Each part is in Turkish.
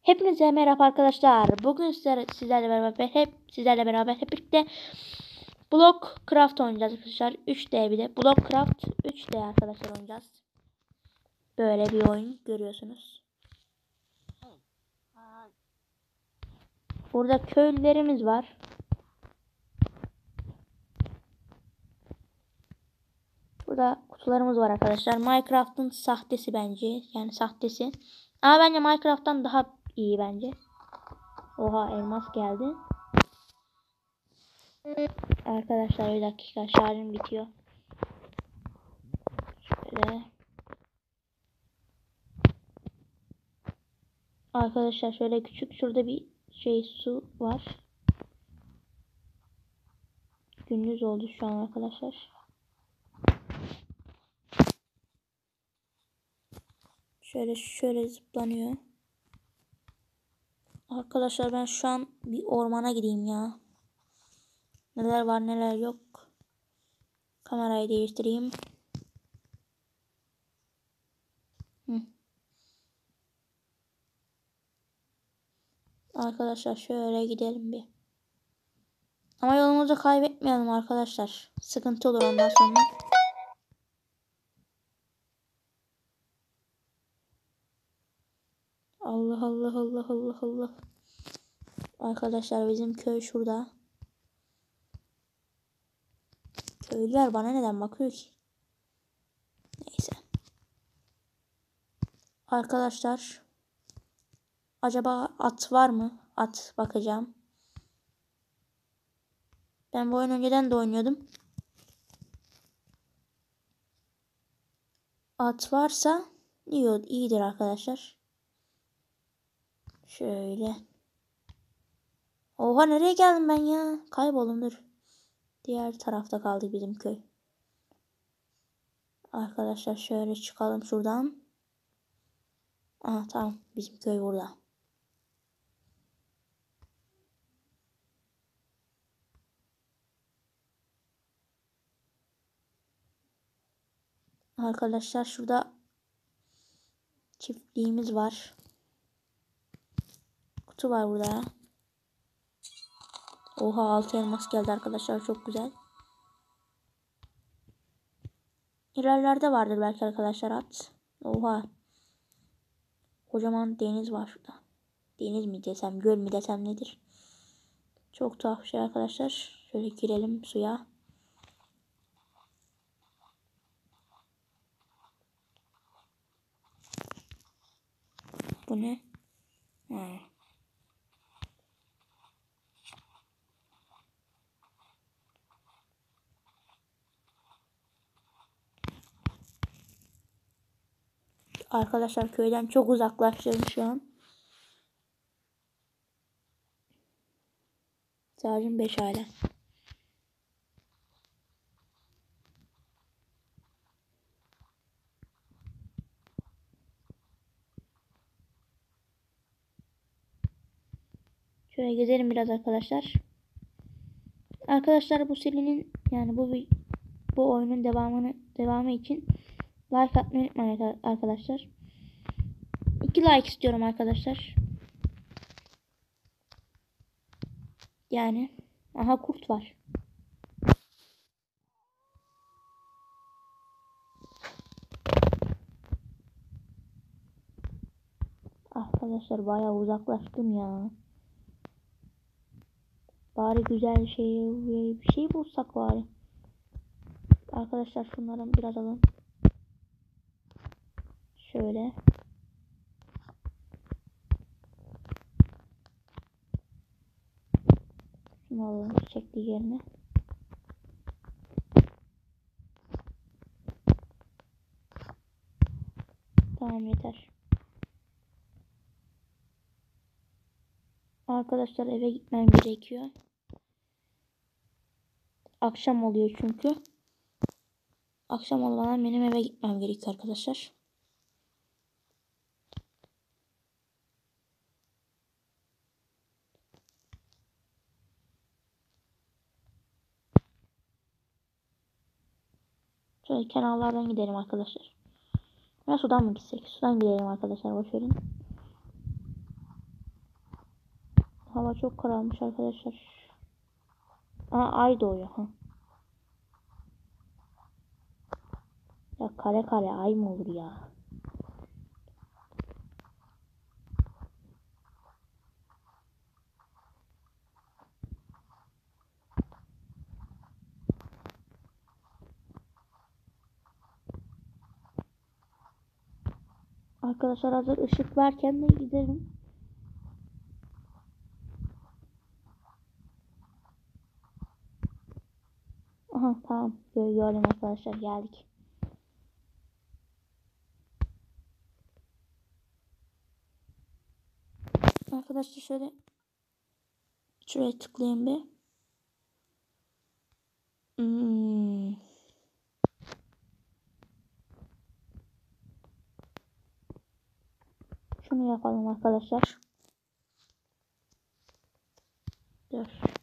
Hepinize merhaba arkadaşlar. Bugün sizlerle beraber hep birlikte Blockcraft oynayacağız arkadaşlar. 3D bir de Blockcraft 3D arkadaşlar oynayacağız. Böyle bir oyun görüyorsunuz. Burada köylülerimiz var. Burada kutularımız var arkadaşlar. Minecraft'ın sahtesi bence. Yani sahtesi. Ama bence Minecraft'tan daha iyi bence. Oha, elmas geldi. Arkadaşlar bir dakika, şarjım bitiyor. Şöyle. Arkadaşlar şöyle küçük, şurada bir su var. Gündüz oldu şu an arkadaşlar. Şöyle zıplanıyor. Arkadaşlar ben şu an bir ormana gideyim ya. Neler var neler yok. Kamerayı değiştireyim. Arkadaşlar şöyle gidelim bir. Ama yolumuzu kaybetmeyelim arkadaşlar. Sıkıntı olur ondan sonra. Allah Allah Allah Allah Allah. Arkadaşlar bizim köy şurada. Köylüler bana neden bakıyor ki? Neyse. Arkadaşlar. Acaba at var mı? At bakacağım. Ben bu oyunu önceden de oynuyordum. At varsa iyidir arkadaşlar. Şöyle. Oha, nereye geldim ben ya? Kayboldum, dur. Diğer tarafta kaldı bizim köy. Arkadaşlar şöyle çıkalım şuradan. Aha, tamam, bizim köy burada. Arkadaşlar şurada çiftliğimiz var. Kutu var burada. Oha, 6 elmas geldi arkadaşlar, çok güzel. İlerlerde vardır belki arkadaşlar at. Oha. Kocaman deniz var şurada. Deniz mi desem, göl mü desem nedir? Çok tuhaf şey arkadaşlar. Şöyle girelim suya. Bu ne? Ha. Arkadaşlar köyden çok uzaklaştım şu an. Şarjım 5 hala. Şöyle gezelim biraz arkadaşlar. Arkadaşlar bu serinin, yani bu oyunun devamı için like atmayı unutmayın arkadaşlar. 2 like istiyorum arkadaşlar. Yani aha, kurt var. Arkadaşlar bayağı uzaklaştım ya. Bari güzel bir şey bulsak bari. Arkadaşlar şunları biraz alalım. Şöyle. Şunu alalım çiçekli yerine. Tamam, yeter. Arkadaşlar eve gitmem gerekiyor. Akşam oluyor çünkü. Akşam olmadan benim eve gitmem gerekiyor arkadaşlar. Şöyle kenarlardan gidelim arkadaşlar. Ya sudan mı gitsek? Sudan gidelim arkadaşlar, boşverin. Hava çok kararmış arkadaşlar. Ay doğuyor. Ha. Ya kare kare ay mı olur ya? Arkadaşlar hazır ışık varken de gidelim. Aha tamam. Gördüm arkadaşlar, geldik. Arkadaşlar şöyle şuraya tıklayayım bir. Şunu yapalım arkadaşlar. Dur.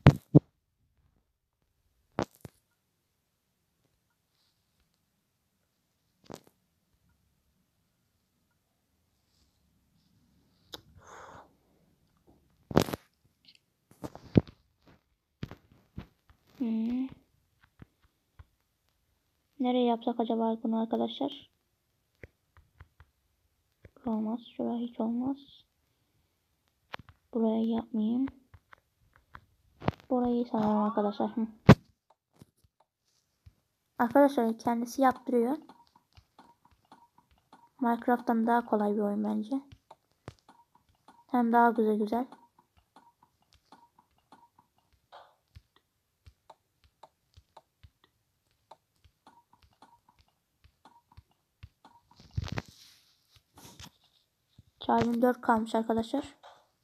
Nereye yapsak acaba bunu arkadaşlar? Olmaz. Şuraya hiç olmaz. Buraya yapmayayım. Burayı sanırım arkadaşlar. Arkadaşlar kendisi yaptırıyor. Minecraft'tan daha kolay bir oyun bence. Hem daha güzel. Şarjım 4 kalmış arkadaşlar.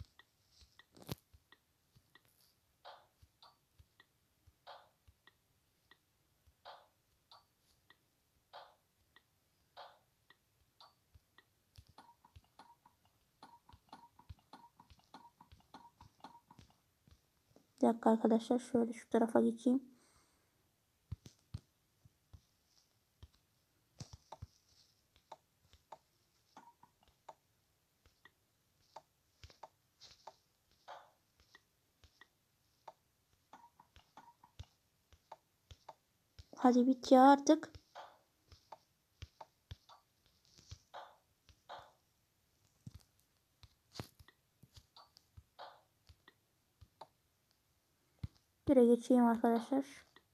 Bir dakika arkadaşlar, şöyle şu tarafa geçeyim. Hadi bit ya artık. Şuraya geçeyim arkadaşlar.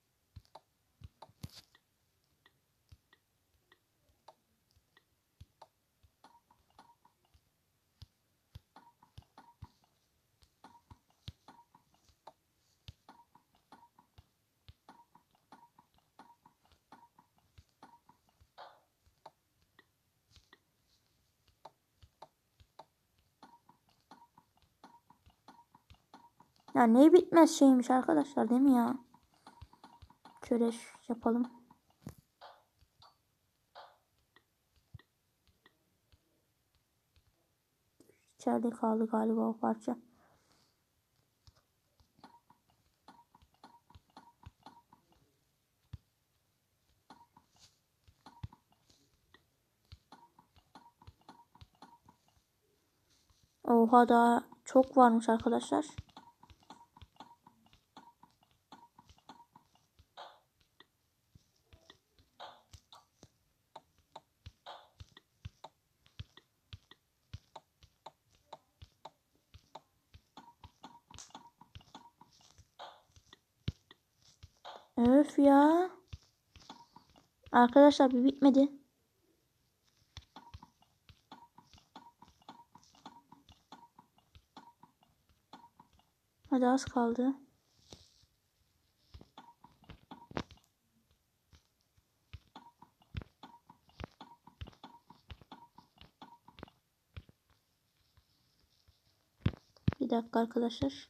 Ya ne bitmez şeymiş arkadaşlar, değil mi ya? Şöyle yapalım. İçeride kaldı galiba o parça. Oha, daha çok varmış arkadaşlar. Öf ya. Arkadaşlar bir bitmedi. Hadi az kaldı. Bir dakika arkadaşlar.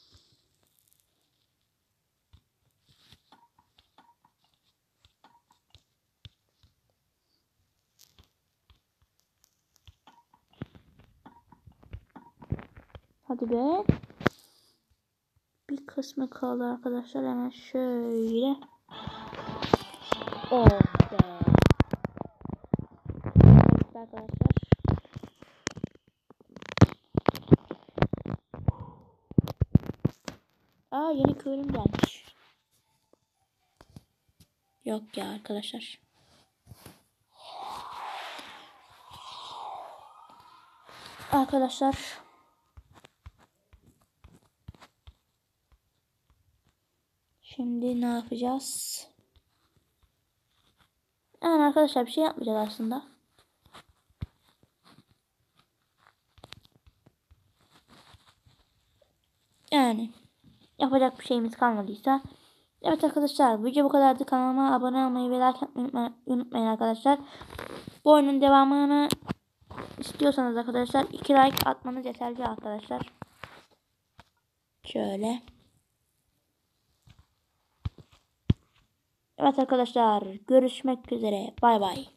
Hadi be. Bir kısmı kaldı arkadaşlar. Hemen şöyle. Oh be. Evet arkadaşlar. Aa, yeni köylüm gelmiş. Yok ya arkadaşlar. Arkadaşlar. Şimdi ne yapacağız? Yani arkadaşlar bir şey yapmayacağız aslında. Yani yapacak bir şeyimiz kalmadıysa. Evet arkadaşlar, video bu kadardı. Kanalıma abone olmayı ve like atmayı unutmayın arkadaşlar. Bu oyunun devamını istiyorsanız arkadaşlar 2 like atmanız yeterli arkadaşlar. Şöyle. Evet arkadaşlar, görüşmek üzere. Bay bay.